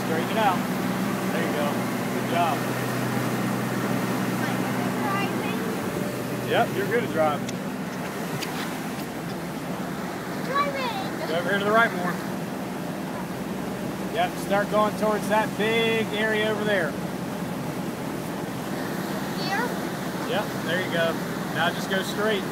Straighten it out. There you go. Good job. Yep, you're good at driving. Go over here to the right more. Yep, start going towards that big area over there. Here? Yep, there you go. Now just go straight.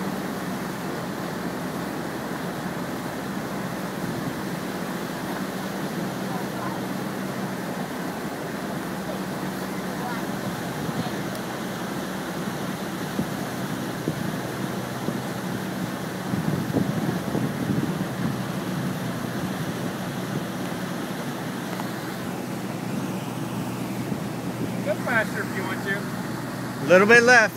Go faster if you want to. A little bit left.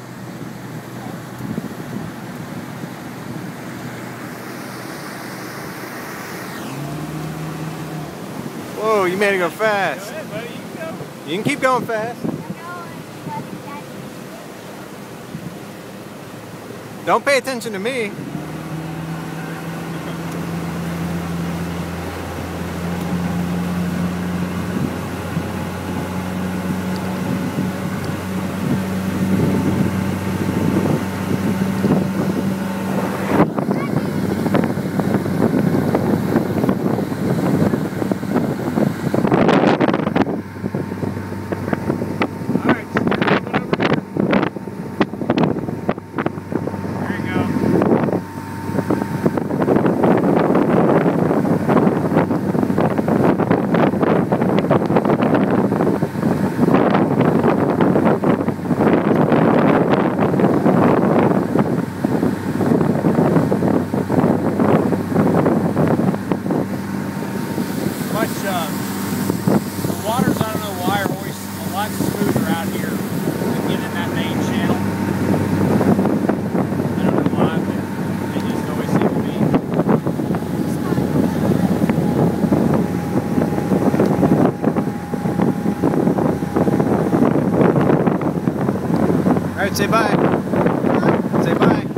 Whoa, you made it go fast. Go ahead, buddy. You can go. You can keep going fast. Don't pay attention to me. The waters, I don't know why, are always a lot smoother out here than getting in that main channel. I don't know why, but they just always seem to be. All right, say bye. Say bye.